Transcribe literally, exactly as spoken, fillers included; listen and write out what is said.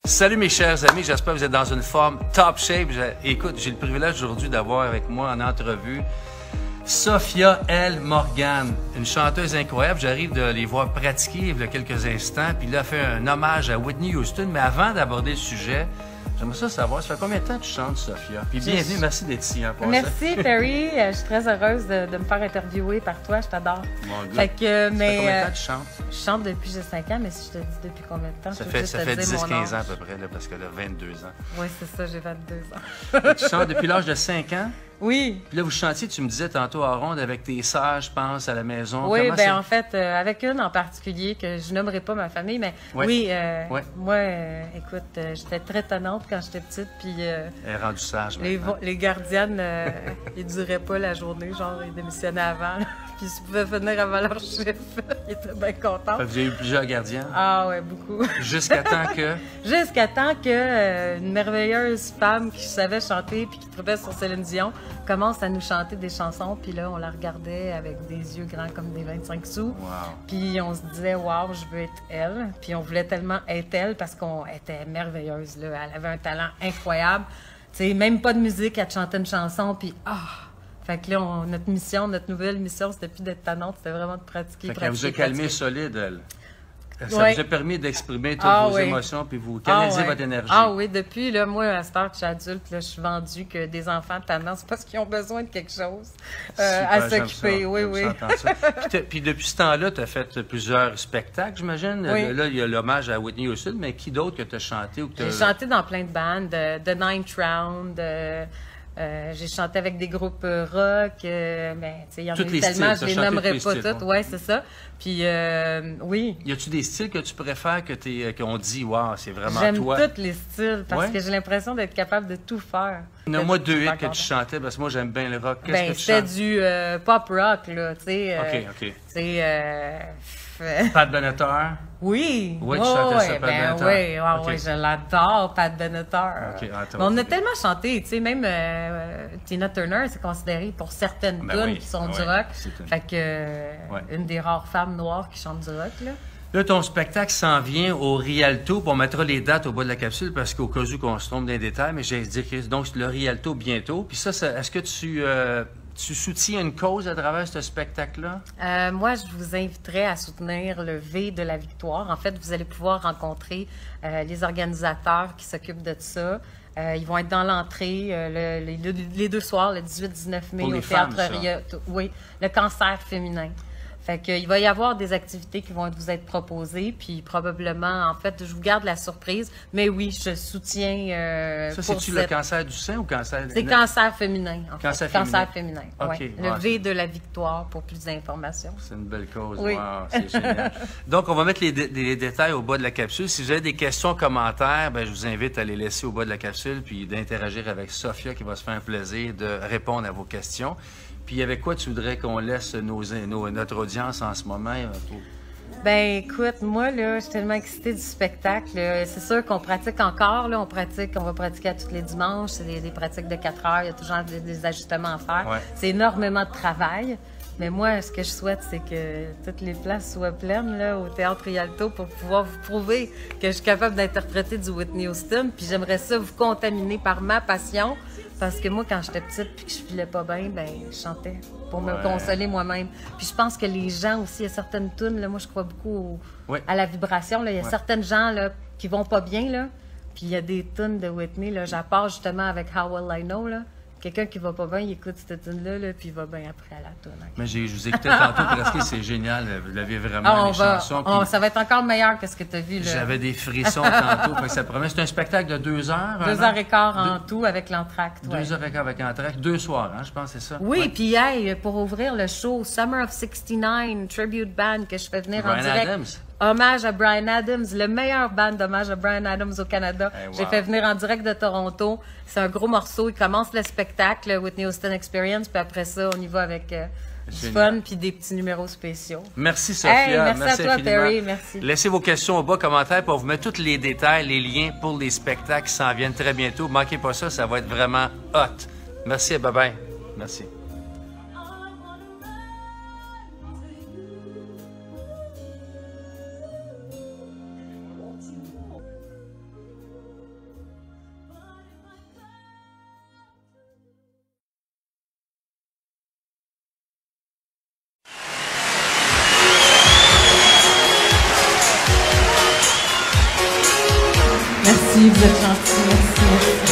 Salut mes chers amis, j'espère que vous êtes dans une forme top shape. Écoute, j'ai le privilège aujourd'hui d'avoir avec moi en entrevue Sophia L. Morgan, une chanteuse incroyable. J'arrive de les voir pratiquer il y a quelques instants, puis là, elle fait un hommage à Whitney Houston. Mais avant d'aborder le sujet, j'aimerais ça savoir, ça fait combien de temps que tu chantes, Sophia? Puis bienvenue, merci d'être ici. Hein, merci, Perry. Je suis très heureuse de, de me faire interviewer par toi. Je t'adore. Mon fait que, mais, ça fait combien de temps que tu chantes? Je chante depuis j'ai cinq ans, mais si je te dis depuis combien de temps, ça je fait, ça fait dix quinze ans à peu âge. près, là, parce que là, vingt-deux ans. Oui, c'est ça, j'ai vingt-deux ans. Tu chantes depuis l'âge de cinq ans? Oui. Puis là, vous chantiez, tu me disais tantôt à ronde avec tes sœurs, je pense, à la maison. Oui, Comment bien en fait, euh, avec une en particulier, que je nommerai pas ma famille, mais ouais. oui, euh, ouais. moi, euh, écoute, euh, j'étais très tannante quand j'étais petite, puis... Euh, Elle est rendue sage les, maintenant. les gardiennes, euh, ils duraient pas la journée, genre, ils démissionnaient avant, là. Puis s'ils pouvaient venir avant leur chiffre, ils étaient bien contents. Vous avez eu plusieurs gardiens? Ah ouais, beaucoup. Jusqu'à temps que... Jusqu'à temps que euh, une merveilleuse femme qui savait chanter puis qui trouvait sur Céline Dion commence à nous chanter des chansons. Puis là, on la regardait avec des yeux grands comme des vingt-cinq sous. Wow. Puis on se disait, waouh, je veux être elle. Puis on voulait tellement être elle parce qu'on était merveilleuse, là. Elle avait un talent incroyable. Tu sais, même pas de musique, elle te chantait une chanson, puis ah! Fait que là, on, notre mission, notre nouvelle mission, c'était plus d'être tannante, c'était vraiment de pratiquer. Fait pratiquer, qu'elle vous a calmé pratiquer. solide, elle. Ça ouais. vous a permis d'exprimer toutes ah, vos oui. émotions puis vous canaliser ah, ouais. votre énergie. Ah oui, depuis, là, moi, à cette heure que je suis adulte, là, je suis vendue que des enfants tannants, c'est parce qu'ils ont besoin de quelque chose euh, Super, à s'occuper. Oui, oui. puis, puis depuis ce temps-là, tu as fait plusieurs spectacles, j'imagine. Oui. Là, il y a l'hommage à Whitney Houston, mais qui d'autre que tu as chanté? ou que J'ai chanté dans plein de bandes, euh, The Ninth Round, euh, Euh, j'ai chanté avec des groupes rock, euh, mais il y en a eu tellement, je les nommerai pas toutes. Oui, c'est ça. Puis, euh, oui. Y a-tu des styles que tu préfères, que t'es, qu'on dit, waouh, c'est vraiment J'aime toi? J'aime tous les styles parce ouais? que j'ai l'impression d'être capable de tout faire. Nomme-moi deux hits que tu chantais, parce que moi, j'aime bien le rock. Qu'est-ce ben, que tu c'était chantes? du euh, pop rock, là, tu sais. Euh, OK, OK. Tu sais, euh, Pat Benatar? Oui. Oui, tu oh, chantais ouais, ça, Pat ben, Benatar. Oui, oh, okay. oui, je l'adore, Pat Benatar. Okay, attends, mais on a okay. tellement chanté, tu sais, même euh, Tina Turner, c'est considéré pour certaines ben tunes oui, qui sont ben du oui, rock. une... Fait que, euh, ouais. une des rares femmes noires qui chante du rock, là. Là, ton spectacle s'en vient au Rialto. On mettra les dates au bas de la capsule parce qu'au cas où qu'on se trompe dans les détails, mais j'ai dit que donc le Rialto bientôt. Puis ça, ça est-ce que tu, euh, tu soutiens une cause à travers ce spectacle-là? Euh, moi, je vous inviterais à soutenir le V de la victoire. En fait, vous allez pouvoir rencontrer euh, les organisateurs qui s'occupent de ça. Euh, ils vont être dans l'entrée euh, le, les, les deux soirs, le dix-huit dix-neuf mai, Pour au les Théâtre femmes, Rialto. Oui, le cancer féminin. Fait que, il va y avoir des activités qui vont vous être proposées, puis probablement, en fait, je vous garde la surprise, mais oui, je soutiens euh, ça, pour c'est-tu cette... le cancer du sein ou cancer... C'est cancer féminin, en cancer fait. Féminin. Cancer féminin, okay, ouais. Le ouais. V de la victoire pour plus d'informations. C'est une belle cause, oui. Wow, c'est génial. Donc, on va mettre les, dé les détails au bas de la capsule. Si vous avez des questions, commentaires, ben, je vous invite à les laisser au bas de la capsule, puis d'interagir avec Sophia, qui va se faire un plaisir de répondre à vos questions. Puis avec quoi tu voudrais qu'on laisse nos, nos, notre audience en ce moment? Pour... Ben écoute, moi, là, je suis tellement excitée du spectacle. C'est sûr qu'on pratique encore, là. On pratique, on va pratiquer à tous les dimanches. C'est des, des pratiques de quatre heures. Il y a toujours des, des ajustements à faire. Ouais. C'est énormément de travail. Mais moi, ce que je souhaite, c'est que toutes les places soient pleines là, au Théâtre Rialto pour pouvoir vous prouver que je suis capable d'interpréter du Whitney Houston. Puis j'aimerais ça vous contaminer par ma passion. Parce que moi, quand j'étais petite puis que je filais pas bien, ben je chantais pour me ouais. consoler moi-même. Puis je pense que les gens aussi, il y a certaines tunes, là, moi je crois beaucoup au, ouais. à la vibration. Là. Il y a ouais. certaines gens là, qui vont pas bien, là. Puis il y a des tunes de Whitney, là, j'apporte justement avec How Will I Know, là. Quelqu'un qui va pas bien, il écoute cette tune-là, là, puis il va bien après à la tune. Hein. Mais je vous écoutais tantôt, presque, c'est génial. Vous l'avez vraiment, ah, on les va, chansons. On, puis... Ça va être encore meilleur que ce que tu as vu. J'avais des frissons tantôt. Fait que ça promet. C'est un spectacle de deux heures. Deux heures et quart en deux... tout avec l'entracte. Deux ouais. heures et quart avec l'entracte. Deux soirs, hein, je pense, c'est ça? Oui, ouais. puis hey, pour ouvrir le show Summer of soixante-dix-neuf Tribute Band que je fais venir Bryan en direct. Adams. Hommage à Bryan Adams, le meilleur band d'hommage à Bryan Adams au Canada. Hey, wow. J'ai fait venir en direct de Toronto. C'est un gros morceau. Il commence le spectacle, le Whitney Houston Experience, puis après ça, on y va avec euh, du fun puis des petits numéros spéciaux. Merci, Sophia. Hey, merci, merci à toi, infiniment. Perry. Merci. Laissez vos questions au bas, commentaires, pour vous mettre tous les détails, les liens pour les spectacles qui s'en viennent très bientôt. Manquez pas ça, ça va être vraiment hot. Merci, bye-bye. Merci. Merci, vous êtes gentil. Merci, merci.